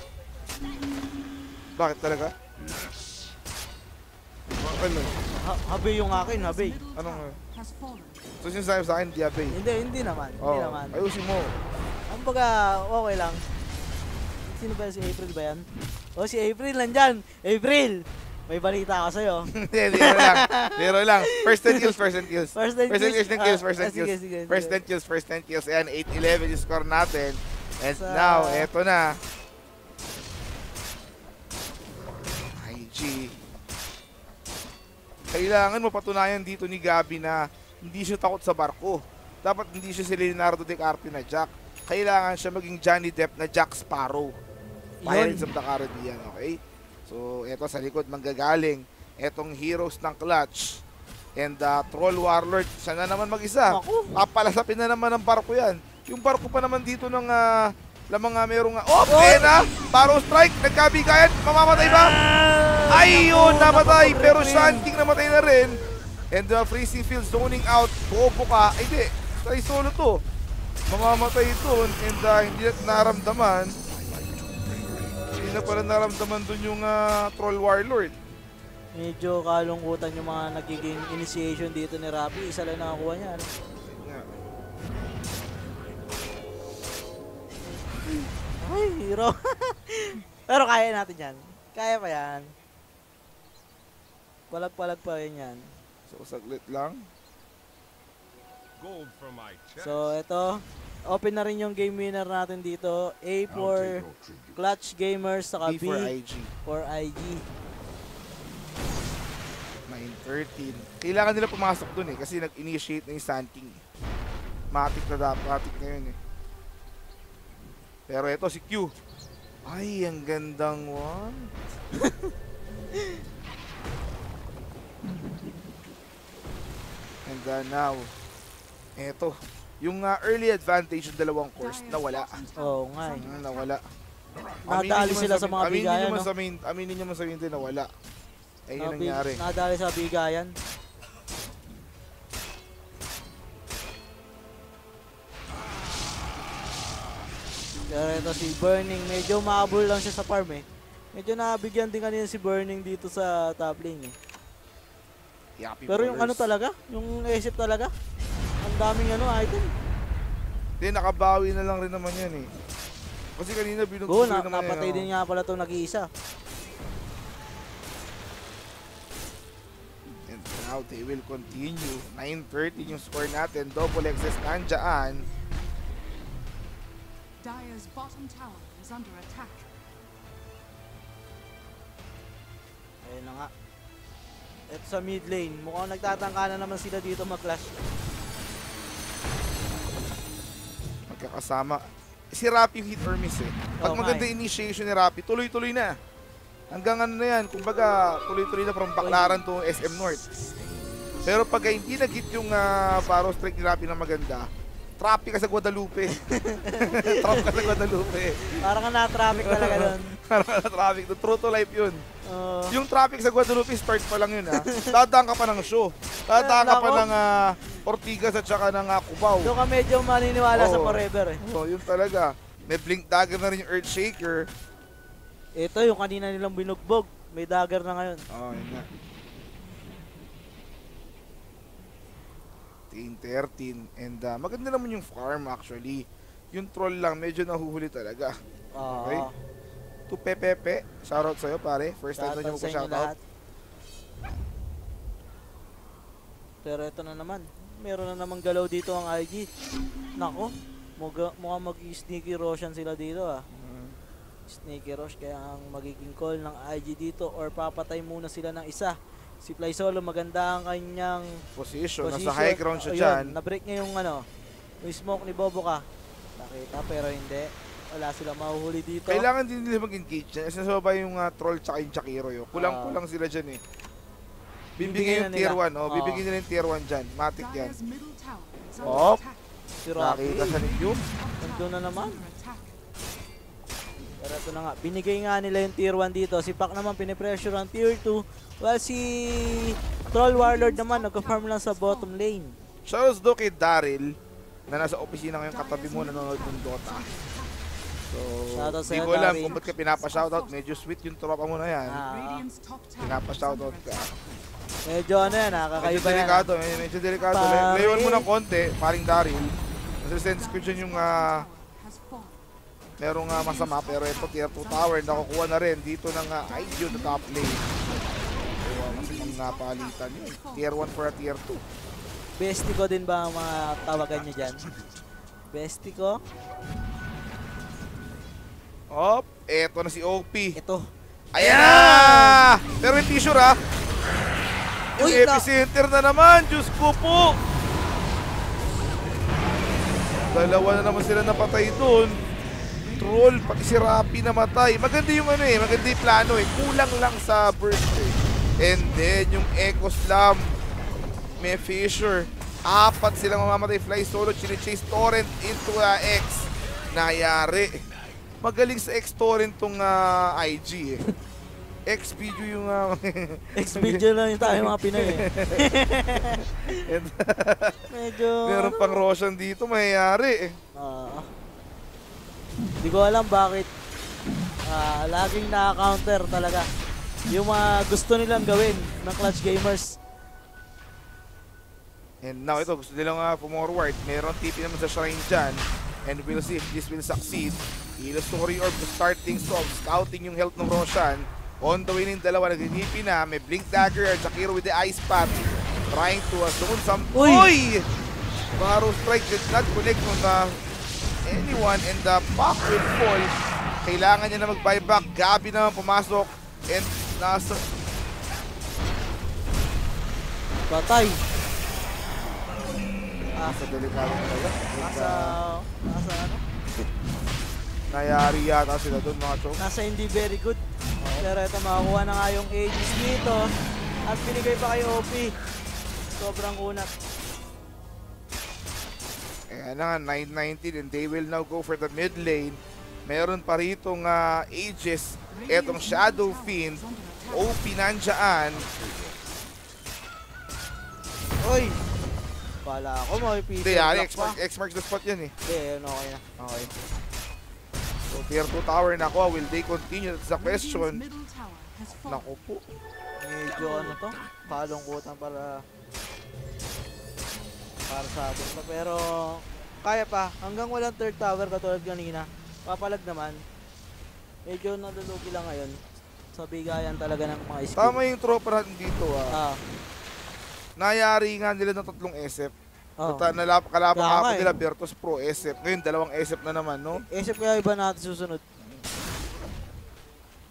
Bakit talaga? Ano? Ha habe yung akin, habe. Anong? Has fallen. So sinasabi sa akin, diabe. Hindi, hindi naman. Hindi Oh, naman. ayusin mo. Ang baga, okay lang. Sino ba si April ba yan? Oh, si April nandyan. April! May balita ako sa'yo. Hindi, zero lang. Zero lang. First ten kills, first ten kills. First ten First ten kills. kills, ten kills, Ah, first ten ah, sige, kills. sige, First sige. ten kills, first ten kills. Ayan, eight eleven yung score natin. And Sa- now, eto na. I G. Kailangan mapatunayan dito ni Gabi na hindi siya takot sa barko. Dapat hindi siya si Leonardo DiCaprio na Jack. Kailangan siya maging Johnny Depp na Jack Sparrow. Pirates of the Caribbean, okay? So, eto sa likod manggagaling. Etong heroes ng clutch. And uh, Troll Warlord, siya na naman mag-isa. Naku. Papalasapin na naman ng barko yan. Yung barko pa naman dito ng uh, lamang nga merong... Uh, oh, ayan na! Barrow strike, nagkabigayan, mamamatay ba? Ayun, namatay! Pero Shan King namatay na rin. And the uh, Freezing Field zoning out. Bobo ka. Ay, di. Try solo to. Mamamatay ito. And uh, hindi na naramdaman. Hindi na pala naramdaman dun yung uh, Troll Warlord. Medyo kalungkutan yung mga nagiging initiation dito ni Rapi. Isa lang nakakuha niya. Ano? Yeah. Ay, hero. Pero kaya natin yan. Kaya pa yan. Palag-palag pa rin yan. So, saglit lang. Gold from my chest. So, ito. Open na rin yung game winner natin dito. A for Clutch Gamers, saka B B for I G. for I G. nine thirteen. Kailangan nila pumasok dun eh kasi nag-initiate na yung Sand King. Matik na dapat, matik na yun eh. Pero ito si Q. Ay, ang gandang one. And uh, now, eto. Yung uh, early advantage ng dalawang course, nawala. Oo nga eh. Mm, nawala. Nadali nyo sila man sa mga aminin nyo bigayan, man no? sa main, aminin nyo man sa main din, nawala. Ay, yun Nabi- nangyari. Nadali sa bigayan. Pero ito si Burning, medyo maabol lang siya sa farm eh. Medyo nabigyan din kanina si Burning dito sa top lane eh. Yappy Pero yung ano ballers. talaga, yung isip talaga, ang daming ano item. Hindi, nakabawi na lang rin naman yan eh. Kasi kanina Oo, binugtong na, naman napatay yan. din nga pala itong nag-iisa. And now they will continue. nine thirty yung score natin. Double X S nandyan. Dire's bottom tower is under attack. Ayun na nga. Ito sa mid lane, mukhang nagtatangka na naman sila dito mag-clash. Magkakasama. si Rappi hit or miss eh. Pag Oo nga maganda eh. initiation ni Rappi, tuloy-tuloy na. Hanggang ano na yan, kumbaga tuloy-tuloy na from Baclaran to S M North. Pero pag hindi nag-hit yung uh, Barrow Strike ni Rappi na maganda, traffic ka sa Guadalupe. Traffic ka sa Guadalupe. Parang ka na-traffic talaga doon. Parang na traffic. True to life yun. Uh, Yung traffic sa Guadalupe, start pa lang yun ha. Dadaan ka pa ng show. Dadaan ka pa Nako. ng uh, Ortigas at saka ng uh, Cubao. doon ka medyo maniniwala sa Oo. forever eh. So, yun talaga. May blink dagger na rin yung Earthshaker. Ito yung kanina nilang binugbog. May dagger na ngayon. Oh, yun nga. thirteen and uh, maganda naman yung farm actually. Yung troll lang medyo nahuhuli talaga. Oo. Okay. To Pepepe, shoutout sa'yo pare. First time na Shoutout nyo sa inyo magpa-shoutout. lahat. Pero ito na naman. Meron na namang galaw dito ang I G. Nako. Muga, mukhang mag-sneaky Roshan sila dito ah. Sneaky Rush kaya ang magiging call ng I G dito or papatay muna sila ng isa. Si Fly Solo maganda ang kanyang Position, position. nasa high ground siya Ayun, dyan. na-break niya yung ano, yung smoke ni Boboka. Nakita pero hindi. Wala sila mahuhuli dito. Kailangan din nila mag-engage dyan. Kasi nasa baba yung uh, troll tsaka yung Chakiro yun. Kulang-kulang sila dyan eh. Bibigyan Bibigyan na yung nila. tier one. Oh, Oo. bibigyan nila yung tier one dyan. Matic yan. Dire's middle tower is Oh. under attack. Si Rocky. Nakita siya ni Cube. Nandun na naman. Under attack. Pero ito na nga, binigay nga nila yung tier one dito. Si Pac naman pinipressure ang tier two. While si Troll Warlord naman nagka-farm lang sa bottom lane. Shoutouts do kay Daryl na nasa opisina ngayon katabi mo nanonood ng Dota. So, Shoutout di sa'yo, ko alam Daryl. kung ba't ka pinapa-shoutout. Medyo sweet yung tropa mo na yan. Ah, Radiant's top tower is Pinapa-shoutout under ka. attack. medyo ano yan, Medyo nakakaiba yan. delikado, eh, medyo delikado. Pare. Layuan mo ng konti, paring Daryl. Kasi sense ko dyan yung ah, Has fallen. merong uh, masama, pero ito tier two tower nakukuha na rin dito ng uh, I D na top lane. So, uh, masamang napalitan yun. Tier one for a tier two. Bestie ko din ba ang mga tawagan nyo dyan? Bestie ko? Op, eto na si O P. Ito. Ayan na! Pero hindi sure ha. Yung Uy, na- epicenter na naman, Diyos ko po! Dalawa na naman sila napatay doon. Troll, pati si Rappi namatay. Maganda yung ano eh, maganda yung plano eh. Kulang lang sa burst eh. And then yung Echo Slam, may Fisher. Apat silang mamamatay. Fly Solo, chine-chase Torrent into uh, X. Nayari. Magaling sa X Torrent tong uh, I G eh. X video yung uh, Ex-video lang yung tayo mga Pinoy eh. And, Medyo... meron pang Roshan dito, mayayari eh. Ah. Hindi ko alam bakit ah, laging na-counter talaga yung mga gusto nilang gawin ng Clutch Gamers. And now ito, gusto nilang uh, forward. Meron T P naman sa Shrine dyan. And we'll see if this will succeed. Illusory Orb to start things off. Scouting yung health ng Roshan. On the way ng dalawa, nag-T P na. May Blink Dagger. Shakiro with the Ice Path. Trying to assume some... Uy! Uy! Barrow Strike did not connect on the anyone. And the pack will fall. Kailangan niya na mag-buyback. Gabi naman pumasok. And nasa... Patay. Ah, Nasa delikado talaga. nasa... Nasa ano? Nayari yata sila doon mga chok. Nasa hindi very good. Pero ito makakuha na nga yung Aegis dito. At binigay pa kay O P. Sobrang kunat. Kaya na nga, nine nineteen and they will now go for the mid lane. Meron pa ritong uh, Aegis. Etong Shadow Fiend. O P nandiyan. Oy! Pala ako, may Peter Hindi, yari, Black pa. X-mark, X-mark the spot yan eh. Hindi, yun okay na. Okay. So, tier two tower na ako. Will they continue? That's the Radiant's question. middle tower has fallen. Naku po. Medyo ano to, kalungkutan para para sa atin to. Pero kaya pa, hanggang walang third tower katulad kanina. Papalag naman. Medyo nalulugi lang ngayon sa bigayan talaga ng mga skill. Tama yung tropa natin dito ah. Ah, Nayari nga nila ng tatlong S F. oh. At nalap, kalapang Kaya nga hapon eh. nila Bertos Pro S F. Ngayon, dalawang S F na naman, no? Isip kaya iba natin susunod.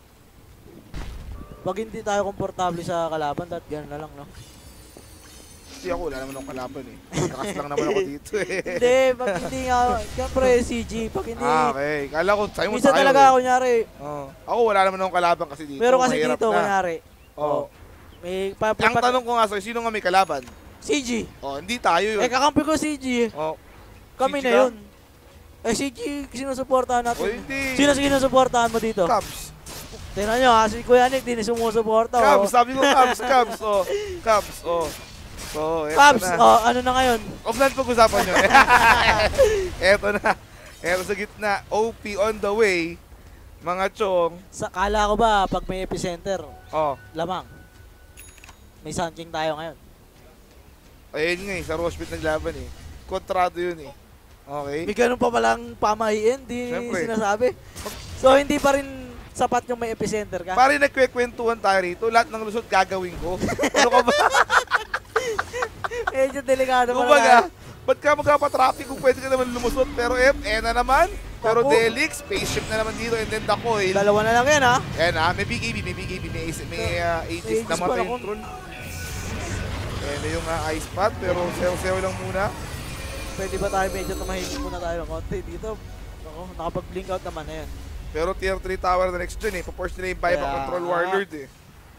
Pag hindi tayo komportable sa kalaban, dat ganun na lang, no? fifty ako, wala naman akong kalaban eh. Kakas lang naman ako dito eh. Hindi, pag hindi nga, siyempre C G, pag hindi, Ah, okay. Kala ko, sa'yo mo minsan tayo talaga, eh. kunyari, Oh. Ako wala naman akong kalaban kasi dito. meron kasi mahirap dito, na. kunyari, Oh. may, pa, pa, Ang pa, tanong ko nga sa'yo, sino nga may kalaban? C G. Oh, hindi tayo yun. Eh, kakampi ko C G. Oh. Kami C G na ka? yun. Eh, C G, sinusuportahan natin. Oh, hindi. Sino sinusuportahan mo dito? Cubs. Tingnan nyo ha, si Kuya Nick, din sumusuporta. Oh. Cubs, sabi ko Cubs, Cubs, oh. Cubs, oh. So, eto Cubs, na. oh, ano na ngayon? Offline pag-usapan nyo. Eto na. Eto sa gitna. O P on the way. Mga chong. Sa, kala ko ba, pag may epicenter, Oh. lamang. May Sun King tayo ngayon. Ayun nga eh. Sa Roshpit naglaban eh. Kontrado yun eh. Okay. May ganun pa palang pamahiin, di Siyempre. sinasabi. So, hindi pa rin sapat yung may epicenter ka? Pare nagkwekwentuhan tayo rito. Lahat ng lusot gagawin ko. Ano ka ba? Medyo delikado pa Kumbaga, ba't ka magpapatraffic kung pwede ka naman lumusot? Pero F, eh na naman. Pero Ako. Delix, spaceship na naman dito. And then Dakoy. Dalawa na lang yan, ha? Ayan ah, may Big A B, may Big A B, may, Ace- may uh, Aegis Aegis na pa matay ako. yung troll. Ayan na yung uh, ice pot, pero sew-sew lang muna. Pwede ba tayo medyo tumahimik muna tayo ng konti dito? Ako, nakapag-blink out naman na yan. Pero tier three tower na next gen eh. Paporce nila yung buyback Kaya- control warlord eh.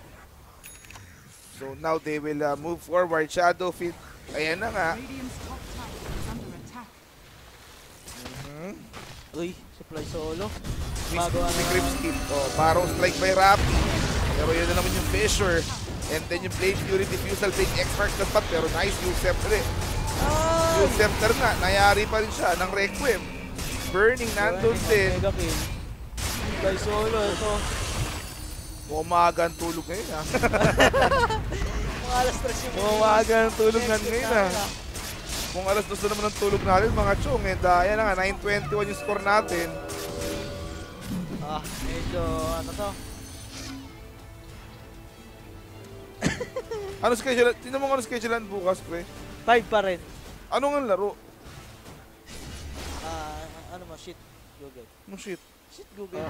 So now they will uh, move forward. Shadow Fit. Ayan na nga. Radiant's top tower is under attack. Mhm. Uy, supply solo. Miss Magawa si na- Grip Skip. Oh, Barrow strike by Rappi. Pero yun na naman yung Fissure. And then yung Blade Fury Diffusal Blade X-Mark na spot. Pero nice Usurper eh. Ay! Usurper na. Nayari pa rin siya ng Requiem. Burning nandun din. Mega kill. Supply solo, ito. Umaga ang tulog ngayon ah. Mga alas tres yung Umaga ang tulog nga Next ngayon game ah. namin, Kung alas dos na naman ang tulog natin mga chong. And uh, yan na nga, nine twenty-one yung score natin. Ah, medyo ano to. Ano schedule? Tingnan mo kung ano schedule bukas, pre. Five pa rin. Ano nga laro? Ah, ano mo, shit. Google. Ano shit? Shit, Google.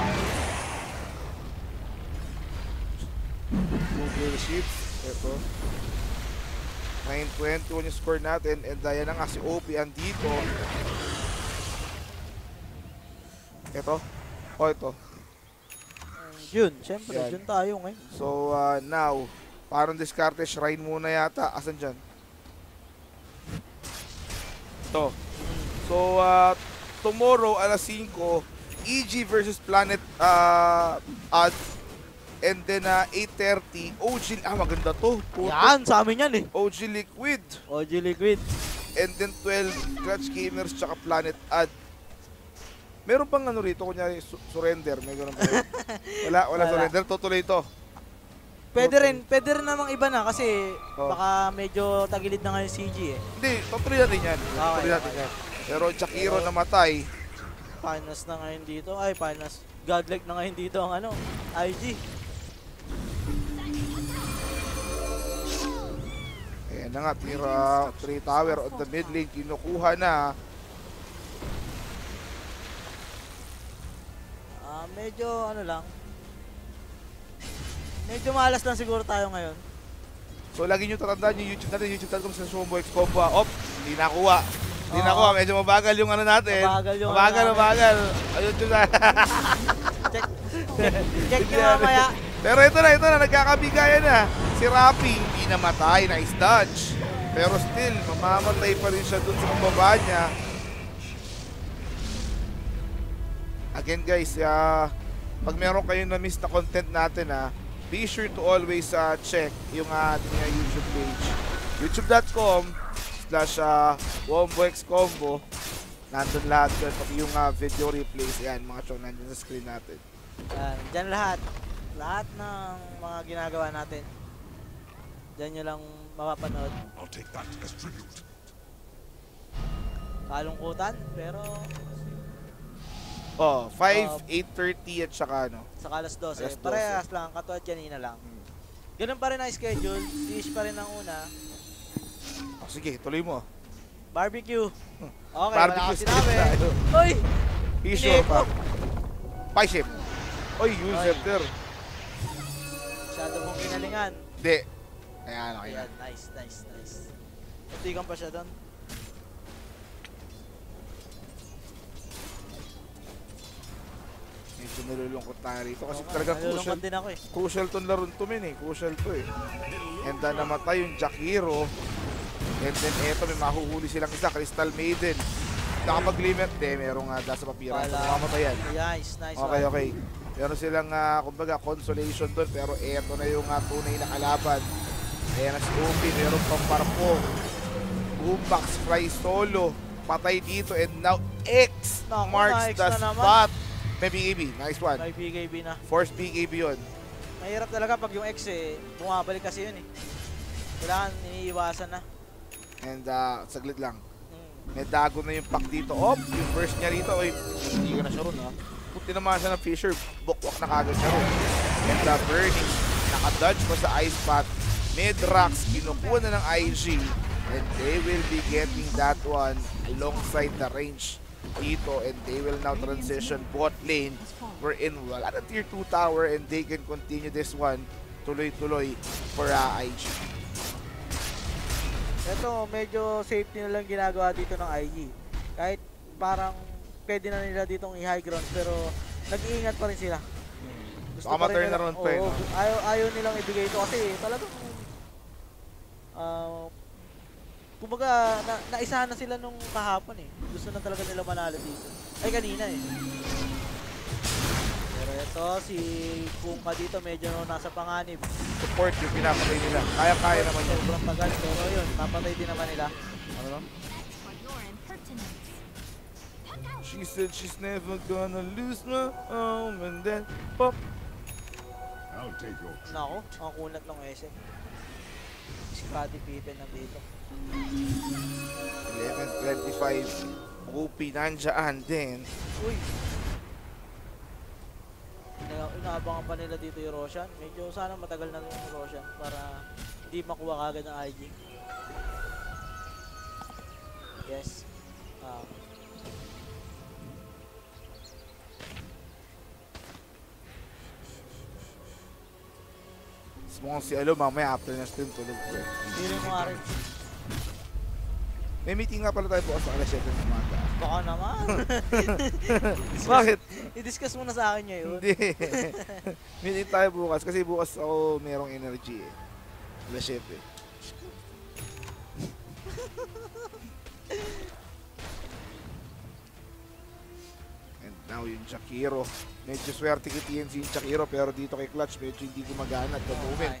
Google Sheets. Ito. nine twenty-one yung score natin. And uh, yan na nga si O P andito. Ito. O, ito. June, syempre, Yan. June tayo ngayon. So, uh, now, parang diskarte, shrine muna yata. Asan dyan? Ito. So, uh, tomorrow, alas singko, E G versus Planet uh, Ad. And then, uh, eight thirty, O G, ah, maganda to. Puto. Yan, sa amin yan eh. O G Liquid. O G Liquid. And then, twelve, Clutch Gamers, tsaka Planet Ad. Meron pang ano rito, kunyari, su- surrender. May ganun ba? Wala, wala, Wala. surrender. Tutuloy ito. Pwede rin, pwede rin namang iba na kasi Oh. baka medyo tagilid na ngayon C G eh. Hindi, tutuloy natin yan. Tutuloy natin okay. yan. Pero Jakiro namatay. Finals na ngayon dito. Ay, finals. Godlike na ngayon dito ang ano, I G. Ayan na nga, tira three tower on the mid lane. Kinukuha na. Ah, medyo ano lang. Medyo malas lang siguro tayo ngayon. So lagi nyo tatandaan yung YouTube natin, youtube dot com slash Wombo X Combo. Op, hindi nakuha. Hindi Oo. nakuha, medyo mabagal yung ano natin. Mabagal yung ano Mabagal, namin. mabagal. Ayun yun na. Check. Check nyo mamaya. Pero ito na, ito na, nagkakabigayan na. Si Rappi, hindi namatay, nice dodge. Pero still, mamamatay pa rin siya dun sa pababa niya. Again guys, uh, pag meron kayong na-miss na content natin, ha, be sure to always uh, check yung uh, ating uh, YouTube page. youtube dot com slash uh, Wombo X Combo. Nandun lahat yun, pati yung uh, video replays. Ayan, mga chong, nandun sa screen natin. Yan, dyan lahat. Lahat ng mga ginagawa natin. Dyan nyo lang mapapanood. I'll take that as tribute. Kalungkutan, pero Oh, five, Uh, eight thirty at saka ano. sa alas twelve. Alas twelve. Parehas lang, katulad kanina lang. Ganun pa rin ang schedule. Fish pa rin ang una. Oh, sige, tuloy mo. Barbecue. Okay, Barbecue wala kasi strip namin. tayo. Uy! Issue Inepo. pa. Pie ship. Oy, use Oy. scepter. Masyado mong kinalingan. Hindi. Ayan, okay na. Ayan, nice, nice, nice. Muntikan pa siya doon. Medyo nalulungkot tayo rito kasi Oo nga, talaga crucial. nalulungkot din ako eh. Crucial tong laro to men eh. Crucial to eh. And then namatay yung Jakiro. And then eto may mahuhuli silang isa. Crystal Maiden. Nakapag-limit. De, merong uh, dasa papira. Wala. Makamatay yan. Nice, nice Okay, one. okay. Meron silang uh, kumbaga consolation doon. Pero eto na yung uh, tunay na kalaban. Ayan na si Upi. Meron pang parpong. Boombox Fly Solo. Patay dito. And now X Naku, marks na-X the na naman. spot. May B K B. Nice one. May B K B na. Force B K B yun. Mahirap talaga pag yung X eh, bumabalik kasi yun eh. Kailangan iniiwasan na. And uh, saglit lang. Mm. May dago na yung pack dito. Oh, yung burst niya rito. Oy, hindi ko na siya ron ha. Puti naman siya ng Fisher. Bukwak na kagad siya ron. And the Burning. Nakadodge pa sa Ice Path. Mid-Rocks. Kinukuha na ng I G. And they will be getting that one alongside the range dito. And they will now transition bot lane. We're in wala na tier two tower. And they can continue this one tuloy-tuloy for uh, I G. Ito, medyo safety na lang ginagawa dito ng I G. Kahit parang pwede na nila ditong i-high ground pero nag-iingat pa rin sila. Gusto Baka pa rin ma-turn nila- around pa eh, oo, no? ayaw, ayaw nilang ibigay ito kasi talagang ah kumbaga na, naisahan na sila nung kahapon eh. Gusto na talaga nila manalo dito. Ay kanina eh. Pero ito si Kungka dito medyo nasa panganib. Support yung pinapatay nila. Kaya-kaya naman yun. Sobrang tagal pero yun, napatay din naman nila. Ano no? For your impertinence. She said she's never gonna lose my home and then pop. I'll take your Nako, ang kunat ng S M. Si Scottie Pippen nandito. eleven twenty-five. O P nandiyan din. Uy! Ina inaabangan pa nila dito yung Roshan. Medyo sana matagal na yung Roshan para hindi makuha kagad ng I G. Yes. Ah. Mukhang si Alo, mamaya after ng stream tulog ko eh. Hearing mo nga rin. May meeting nga pala tayo bukas sa alas seven ng umaga. Baka naman. Bakit? I-discuss mo na sa akin ngayon. Hindi. Meeting tayo bukas kasi bukas ako merong energy eh. alas seven. And now yung Jakiro. Medyo swerte kay T N C yung Jakiro pero dito kay Clutch medyo hindi gumagana at the moment.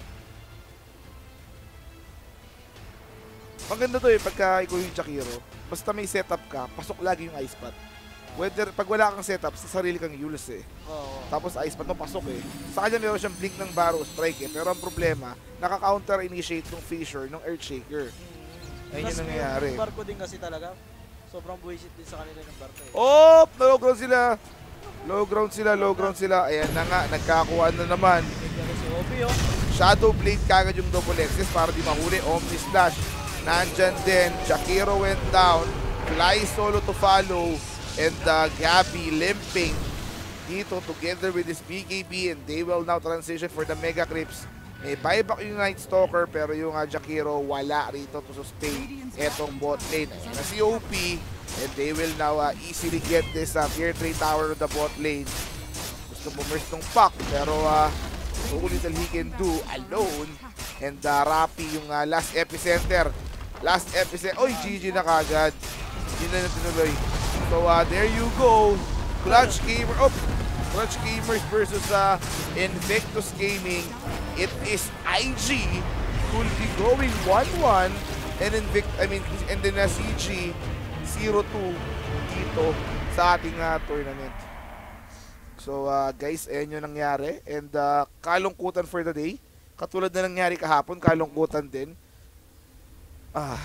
Maganda to eh pagka ikaw yung Jakiro. Basta may setup ka, pasok lagi yung Ice Path. Whether pag wala kang setup, sa sarili kang Yules eh. Oo. Tapos Ice Path mo pasok eh. Sa kanya meron siyang blink ng Barrow Strike eh. Pero ang problema, naka-counter initiate ng Fisher, ng Earthshaker. Ayun yung Plus, nangyayari. yung barko din kasi talaga. Sobrang buwisit din sa kanila ng barko eh. Oh! Low ground sila! Low ground sila, low ground sila. Ayan na nga, nagkakuha na naman. Bigyan si Obi oh. Shadow Blade kagad yung double X's para di mahuli. Omni Slash. Nandyan din. Jakiro went down. Fly Solo to follow. And uh, Gabby limping dito together with his B K B. And they will now transition for the Mega Crips. May buyback yung Night Stalker pero yung uh, Jakiro wala rito to sustain etong bot lane. Ayan na si O P. And they will now uh, easily get this uh, tier three tower of the bot lane. Gusto bumers ng pack pero uh, so little he can do alone. And uh, Rapi yung uh, last epicenter. Last epicenter. Oy, G G na kagad. Hindi na na tinuloy. So uh, there you go. Clutch Gamer. Oh, Clutch Gamers versus uh, Invictus Gaming. It is I G who will be going one one. And Invict, I mean, and then uh, C G zero two dito sa ating uh, tournament. So uh, guys, ayan yung nangyari. And uh, kalungkutan for the day. Katulad na nangyari kahapon, kalungkutan din. Ah.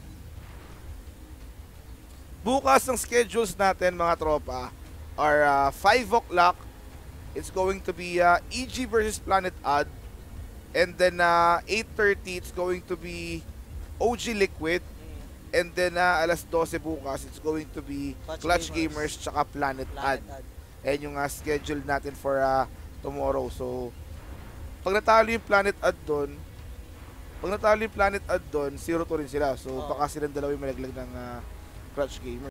Bukas ang schedules natin mga tropa are uh, five o'clock. It's going to be uh, E G versus Planet Odd. And then uh, eight thirty, it's going to be O G Liquid. And then uh, alas dose bukas, it's going to be Clutch Clutch Gamers. Gamers tsaka Planet Odd. Planet Ad. Ayan yung uh, schedule natin for uh, tomorrow. So, pag natalo yung Planet Odd doon, Pag natalo yung Planet Ad doon, zero two rin sila. So, Oo. baka silang dalawa yung malaglag ng ah, Clutch Gamer.